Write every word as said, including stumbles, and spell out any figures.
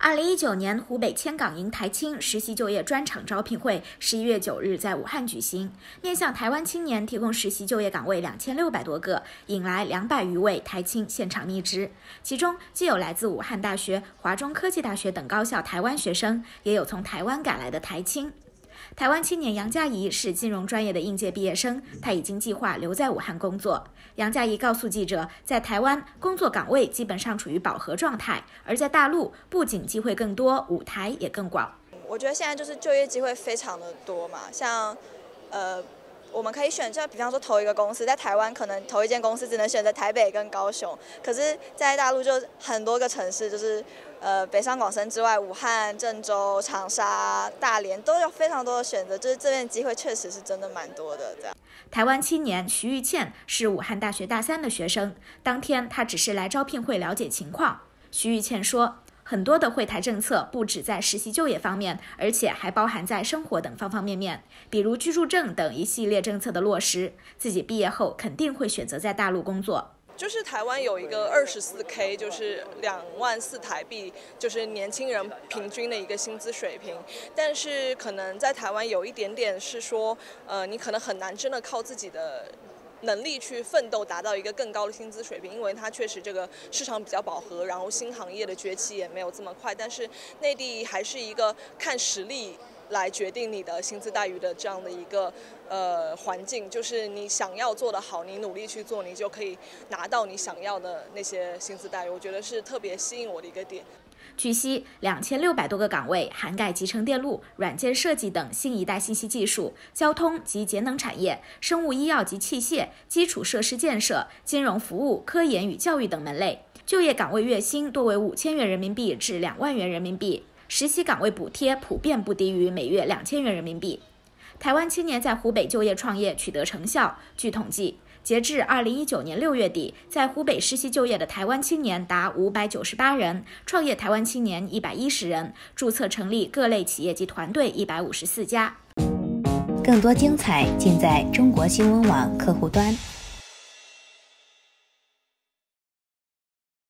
二零一九年湖北千岗营台青实习就业专场招聘会十一月九日在武汉举行，面向台湾青年提供实习就业岗位两千六百多个，引来两百余位台青现场觅职。其中既有来自武汉大学、华中科技大学等高校台湾学生，也有从台湾赶来的台青。台湾青年杨佳怡是金融专业的应届毕业生，她已经计划留在武汉工作。杨佳怡告诉记者，在台湾工作岗位基本上处于饱和状态，而在大陆不仅机会更多，舞台也更广。 我觉得现在就是就业机会非常的多嘛，像呃。我们可以选择，比方说投一个公司，在台湾可能投一间公司只能选择台北跟高雄，可是在大陆就很多个城市，就是呃北上广深之外，武汉、郑州、长沙、大连都有非常多的选择，就是这边机会确实是真的蛮多的。这样， 台湾青年徐玉倩是武汉大学大三的学生，当天她只是来招聘会了解情况。徐玉倩说，很多的惠台政策不只在实习就业方面，而且还包含在生活等方方面面，比如居住证等一系列政策的落实。自己毕业后肯定会选择在大陆工作。 就是台湾有一个二十四 K， 就是两万四台币，就是年轻人平均的一个薪资水平。但是可能在台湾有一点点是说，呃，你可能很难真的靠自己的能力去奋斗，达到一个更高的薪资水平，因为它确实这个市场比较饱和，然后新行业的崛起也没有这么快。但是内地还是一个看实力来决定你的薪资待遇的这样的一个呃环境，就是你想要做得好，你努力去做，你就可以拿到你想要的那些薪资待遇。我觉得是特别吸引我的一个点。 据悉，两千六百多个岗位涵盖集成电路、软件设计等新一代信息技术、交通及节能产业、生物医药及器械、基础设施建设、金融服务、科研与教育等门类。就业岗位月薪多为五千元人民币至两万元人民币，实习岗位补贴普遍不低于每月两千元人民币。台湾青年在湖北就业创业取得成效，据统计，截至二零一九年六月底，在湖北实习就业的台湾青年达五百九十八人，创业台湾青年一百一十人，注册成立各类企业及团队一百五十四家。 更多精彩尽在中国新闻网客户端。